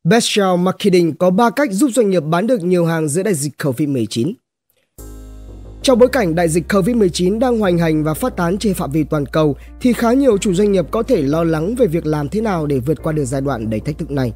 Bestseller Marketing có 3 cách giúp doanh nghiệp bán được nhiều hàng giữa đại dịch Covid-19. Trong bối cảnh đại dịch Covid-19 đang hoành hành và phát tán trên phạm vi toàn cầu, thì khá nhiều chủ doanh nghiệp có thể lo lắng về việc làm thế nào để vượt qua được giai đoạn đầy thách thức này.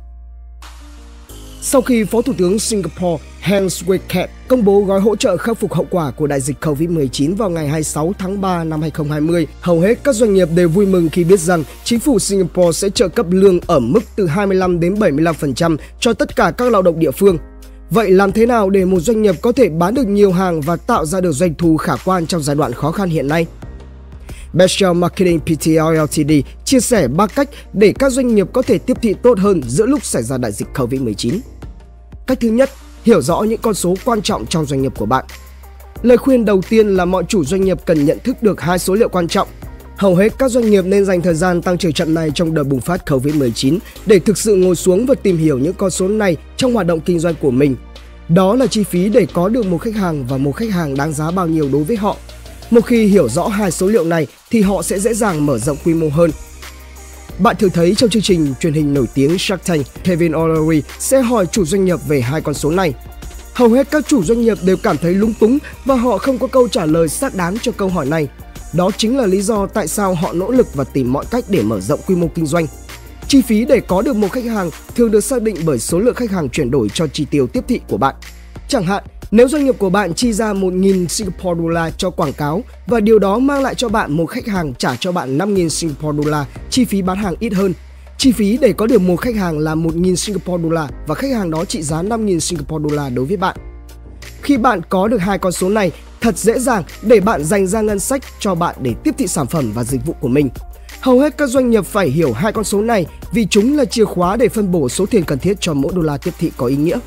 Sau khi Phó Thủ tướng Singapore Hans Wee Keat công bố gói hỗ trợ khắc phục hậu quả của đại dịch Covid-19 vào ngày 26 tháng 3 năm 2020, hầu hết các doanh nghiệp đều vui mừng khi biết rằng chính phủ Singapore sẽ trợ cấp lương ở mức từ 25 đến 75% cho tất cả các lao động địa phương. Vậy làm thế nào để một doanh nghiệp có thể bán được nhiều hàng và tạo ra được doanh thu khả quan trong giai đoạn khó khăn hiện nay? Bestseller Marketing Pty Ltd chia sẻ 3 cách để các doanh nghiệp có thể tiếp thị tốt hơn giữa lúc xảy ra đại dịch Covid-19. Cách thứ nhất, hiểu rõ những con số quan trọng trong doanh nghiệp của bạn. Lời khuyên đầu tiên là mọi chủ doanh nghiệp cần nhận thức được 2 số liệu quan trọng. Hầu hết các doanh nghiệp nên dành thời gian tăng trưởng chậm này trong đợt bùng phát Covid-19 để thực sự ngồi xuống và tìm hiểu những con số này trong hoạt động kinh doanh của mình. Đó là chi phí để có được một khách hàng và một khách hàng đáng giá bao nhiêu đối với họ. Một khi hiểu rõ 2 số liệu này thì họ sẽ dễ dàng mở rộng quy mô hơn. Bạn thường thấy trong chương trình truyền hình nổi tiếng Shark Tank, Kevin O'Leary sẽ hỏi chủ doanh nghiệp về 2 con số này. Hầu hết các chủ doanh nghiệp đều cảm thấy lúng túng và họ không có câu trả lời xác đáng cho câu hỏi này. Đó chính là lý do tại sao họ nỗ lực và tìm mọi cách để mở rộng quy mô kinh doanh. Chi phí để có được một khách hàng thường được xác định bởi số lượng khách hàng chuyển đổi cho chi tiêu tiếp thị của bạn. Chẳng hạn, nếu doanh nghiệp của bạn chi ra 1.000 Singapore Dollar cho quảng cáo và điều đó mang lại cho bạn một khách hàng trả cho bạn 5.000 Singapore Dollar, chi phí bán hàng ít hơn. Chi phí để có được một khách hàng là 1.000 Singapore Dollar và khách hàng đó trị giá 5.000 Singapore Dollar đối với bạn. Khi bạn có được 2 con số này, thật dễ dàng để bạn dành ra ngân sách cho bạn để tiếp thị sản phẩm và dịch vụ của mình. Hầu hết các doanh nghiệp phải hiểu 2 con số này vì chúng là chìa khóa để phân bổ số tiền cần thiết cho mỗi đô la tiếp thị có ý nghĩa.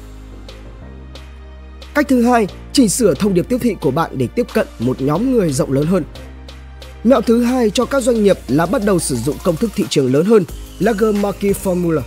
Cách thứ hai, chỉnh sửa thông điệp tiếp thị của bạn để tiếp cận một nhóm người rộng lớn hơn. Mẹo thứ hai cho các doanh nghiệp là bắt đầu sử dụng công thức thị trường lớn hơn, Larger Market Formula.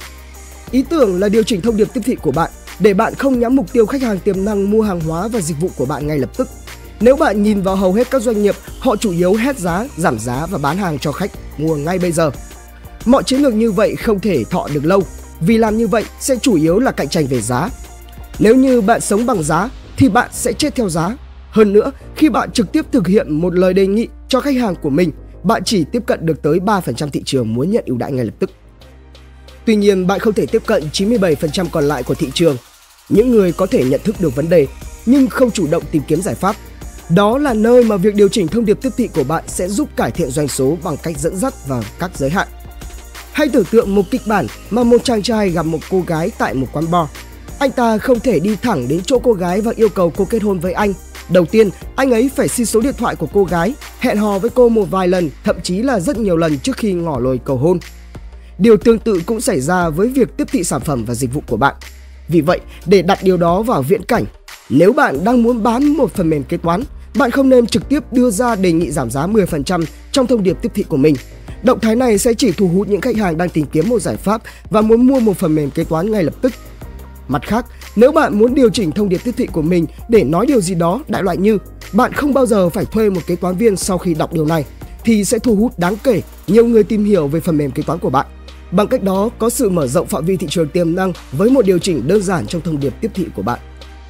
Ý tưởng là điều chỉnh thông điệp tiếp thị của bạn để bạn không nhắm mục tiêu khách hàng tiềm năng mua hàng hóa và dịch vụ của bạn ngay lập tức. Nếu bạn nhìn vào hầu hết các doanh nghiệp, họ chủ yếu hét giá, giảm giá và bán hàng cho khách mua ngay bây giờ. Mọi chiến lược như vậy không thể thọ được lâu, vì làm như vậy sẽ chủ yếu là cạnh tranh về giá. Nếu như bạn sống bằng giá thì bạn sẽ chết theo giá. Hơn nữa, khi bạn trực tiếp thực hiện một lời đề nghị cho khách hàng của mình, bạn chỉ tiếp cận được tới 3% thị trường muốn nhận ưu đãi ngay lập tức. Tuy nhiên, bạn không thể tiếp cận 97% còn lại của thị trường, những người có thể nhận thức được vấn đề nhưng không chủ động tìm kiếm giải pháp. Đó là nơi mà việc điều chỉnh thông điệp tiếp thị của bạn sẽ giúp cải thiện doanh số bằng cách dẫn dắt vào các giới hạn. Hãy tưởng tượng một kịch bản mà một chàng trai gặp một cô gái tại một quán bar. Anh ta không thể đi thẳng đến chỗ cô gái và yêu cầu cô kết hôn với anh. Đầu tiên, anh ấy phải xin số điện thoại của cô gái, hẹn hò với cô một vài lần, thậm chí là rất nhiều lần trước khi ngỏ lời cầu hôn. Điều tương tự cũng xảy ra với việc tiếp thị sản phẩm và dịch vụ của bạn. Vì vậy, để đặt điều đó vào viễn cảnh, nếu bạn đang muốn bán một phần mềm kế toán, bạn không nên trực tiếp đưa ra đề nghị giảm giá 10% trong thông điệp tiếp thị của mình. Động thái này sẽ chỉ thu hút những khách hàng đang tìm kiếm một giải pháp và muốn mua một phần mềm kế toán ngay lập tức. Mặt khác, nếu bạn muốn điều chỉnh thông điệp tiếp thị của mình để nói điều gì đó đại loại như bạn không bao giờ phải thuê một kế toán viên sau khi đọc điều này, thì sẽ thu hút đáng kể nhiều người tìm hiểu về phần mềm kế toán của bạn. Bằng cách đó, có sự mở rộng phạm vi thị trường tiềm năng với một điều chỉnh đơn giản trong thông điệp tiếp thị của bạn.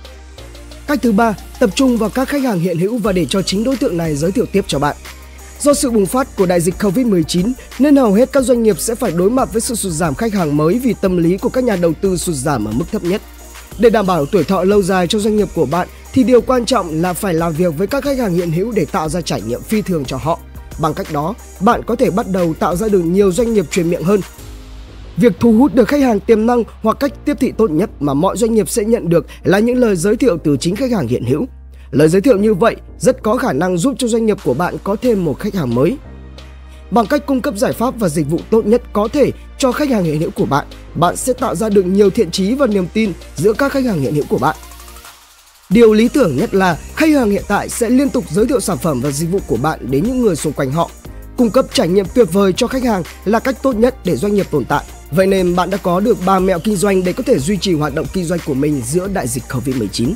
Cách thứ ba, tập trung vào các khách hàng hiện hữu và để cho chính đối tượng này giới thiệu tiếp cho bạn. Do sự bùng phát của đại dịch Covid-19 nên hầu hết các doanh nghiệp sẽ phải đối mặt với sự sụt giảm khách hàng mới vì tâm lý của các nhà đầu tư sụt giảm ở mức thấp nhất. Để đảm bảo tuổi thọ lâu dài cho doanh nghiệp của bạn thì điều quan trọng là phải làm việc với các khách hàng hiện hữu để tạo ra trải nghiệm phi thường cho họ. Bằng cách đó, bạn có thể bắt đầu tạo ra được nhiều doanh nghiệp truyền miệng hơn. Việc thu hút được khách hàng tiềm năng hoặc cách tiếp thị tốt nhất mà mọi doanh nghiệp sẽ nhận được là những lời giới thiệu từ chính khách hàng hiện hữu. Lời giới thiệu như vậy rất có khả năng giúp cho doanh nghiệp của bạn có thêm một khách hàng mới. Bằng cách cung cấp giải pháp và dịch vụ tốt nhất có thể cho khách hàng hiện hữu của bạn, bạn sẽ tạo ra được nhiều thiện chí và niềm tin giữa các khách hàng hiện hữu của bạn. Điều lý tưởng nhất là khách hàng hiện tại sẽ liên tục giới thiệu sản phẩm và dịch vụ của bạn đến những người xung quanh họ. Cung cấp trải nghiệm tuyệt vời cho khách hàng là cách tốt nhất để doanh nghiệp tồn tại. Vậy nên bạn đã có được 3 mẹo kinh doanh để có thể duy trì hoạt động kinh doanh của mình giữa đại dịch Covid-19.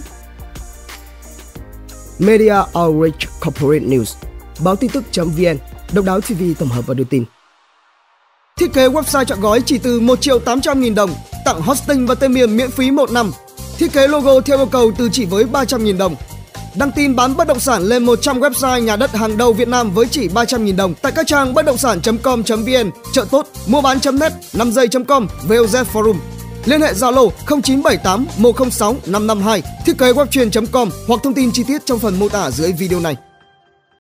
Media Outreach Corporate News, báo tin tức.vn, Độc Đáo TV tổng hợp và đưa tin. Thiết kế website trọn gói chỉ từ 1.800.000 đồng. tặng hosting và tên miền miễn phí 1 năm. Thiết kế logo theo yêu cầu từ chỉ với 300.000 đồng. Đăng tin bán bất động sản lên 100 website nhà đất hàng đầu Việt Nam với chỉ 300.000 đồng tại các trang bất động sản.com.vn, chợ tốt, mua bán.net, 5 giây.com, VOZ Forum. Liên hệ Zalo 0978 106 552, thiết kế webtrain.com hoặc thông tin chi tiết trong phần mô tả dưới video này.